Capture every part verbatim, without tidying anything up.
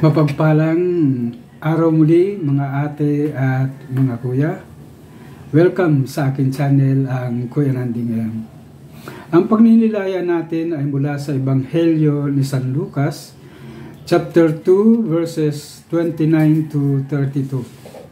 Mapagpalang araw muli mga ate at mga kuya. Welcome sa akin channel, ang Kuya Nanding M. Ang pagninilayan natin ay mula sa Ebanghelyo ni San Lucas, chapter two, verses twenty-nine to thirty-two.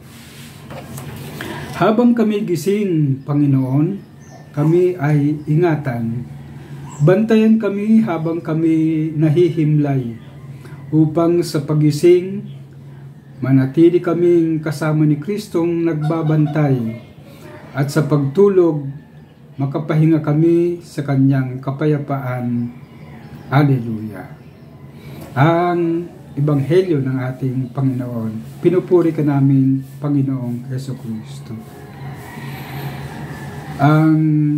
Habang kami gising, Panginoon, kami ay ingatan. Bantayan kami habang kami nahihimlay, upang sa pagising, manatili kaming kasama ni Kristong nagbabantay, at sa pagtulog, makapahinga kami sa kanyang kapayapaan. Hallelujah. Ang Ebanghelyo ng ating Panginoon. Pinupuri ka namin, Panginoong Jesucristo. Ang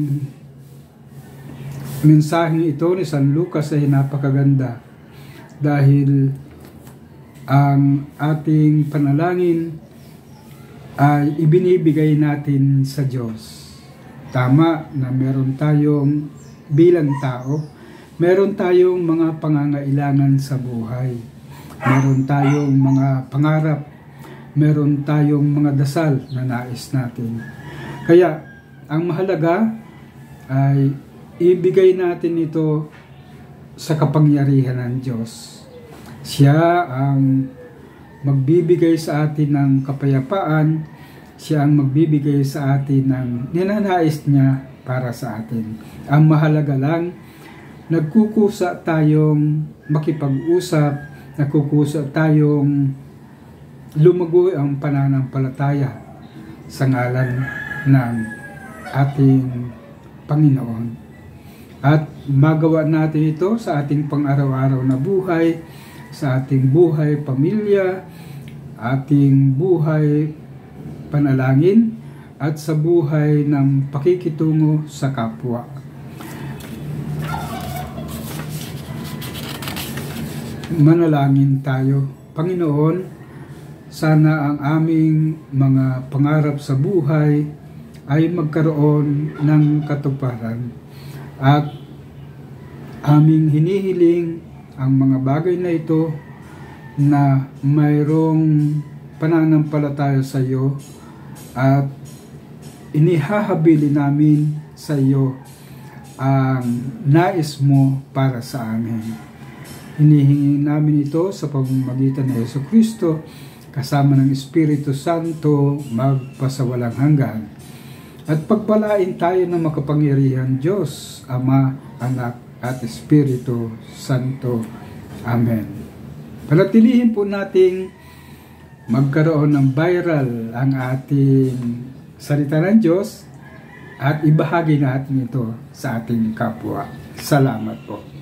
mensaheng ito ni San Lucas ay napakaganda, dahil ang ating panalangin ay ibinibigay natin sa Diyos. Tama na meron tayong bilang tao, meron tayong mga pangangailangan sa buhay, meron tayong mga pangarap, meron tayong mga dasal na nais natin. Kaya ang mahalaga ay ibigay natin ito sa kapangyarihan ng Diyos. Siya ang magbibigay sa atin ng kapayapaan, siya ang magbibigay sa atin ng ninanais niya para sa atin. Ang mahalaga lang, nagkukusa tayong makipag-usap, nagkukusa tayong lumago ang pananampalataya sa ngalan ng ating Panginoon. At magawa natin ito sa ating pang-araw-araw na buhay, sa ating buhay pamilya, ating buhay panalangin, at sa buhay ng pakikitungo sa kapwa. Manalangin tayo. Panginoon, sana ang aming mga pangarap sa buhay ay magkaroon ng katuparan. At aming hinihiling ang mga bagay na ito na mayroong pananampalataya sa iyo, at inihahabili namin sa iyo ang nais mo para sa amin. Hinihingi namin ito sa pamamagitan ng Jesucristo kasama ng Espiritu Santo magpasawalang hanggan. At pagpalain tayo ng makapangyarihan Diyos, Ama, Anak, at Espiritu Santo. Amen. Panatilihin po nating magkaroon ng viral ang ating salita ng Diyos, at ibahagi natin ito sa ating kapwa. Salamat po.